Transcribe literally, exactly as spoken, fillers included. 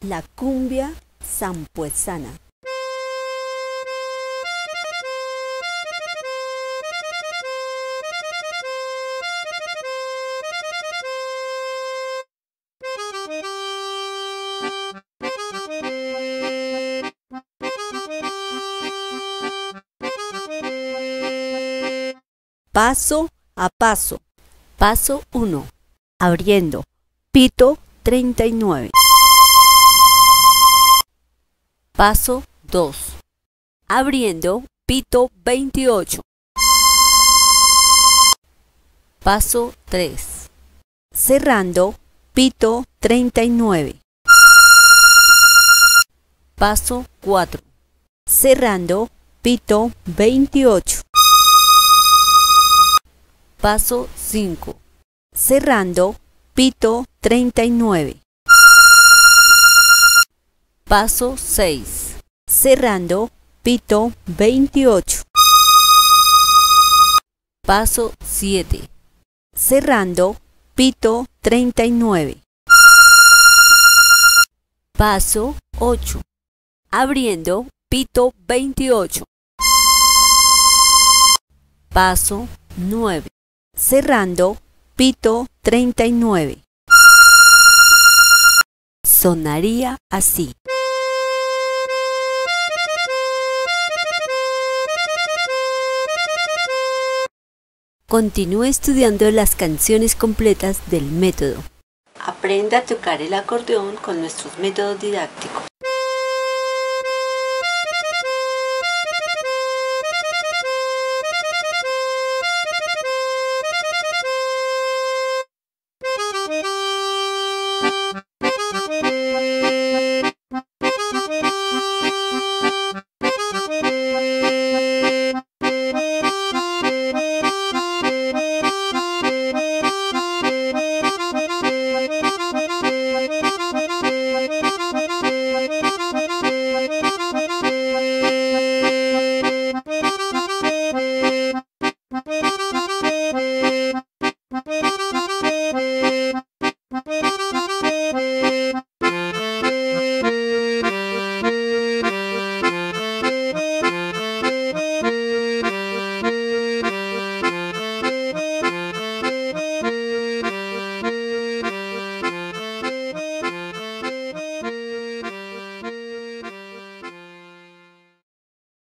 La cumbia sampuesana. Paso a paso. Paso uno. Abriendo. Pito treinta y nueve. Paso dos. Abriendo. Pito veintiocho. Paso tres. Cerrando. Pito treinta y nueve. Paso cuatro. Cerrando. Pito veintiocho. Paso cinco. Cerrando. Pito treinta y nueve. Paso seis. Cerrando. Pito veintiocho. Paso siete. Cerrando. Pito treinta y nueve. Paso ocho. Abriendo. Pito veintiocho. Paso nueve. Cerrando. Pito treinta y nueve. Sonaría así. Continúe estudiando las canciones completas del método. Aprenda a tocar el acordeón con nuestros métodos didácticos.